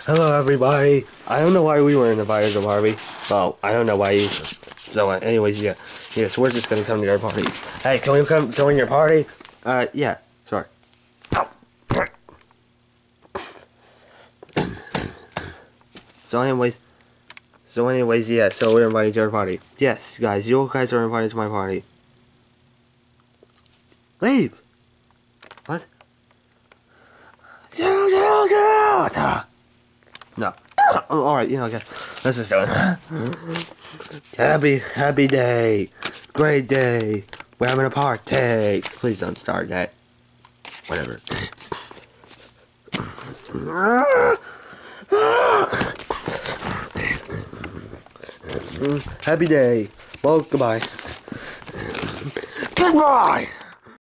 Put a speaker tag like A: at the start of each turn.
A: Hello, everybody. I don't know why we were invited to party. Well, I don't know why either. So, anyways, yeah. Yes, we're just gonna come to your party. Hey, can we come join your party? Yeah. Sure. So, anyways, yeah. So we're invited to your party. Yes, guys, you guys are invited to my party. Leave. What? No. Oh, alright, okay. Let's just do it. Happy day. Great day. We're having a party. Please don't start that. Whatever. Happy day. Well, goodbye. Goodbye!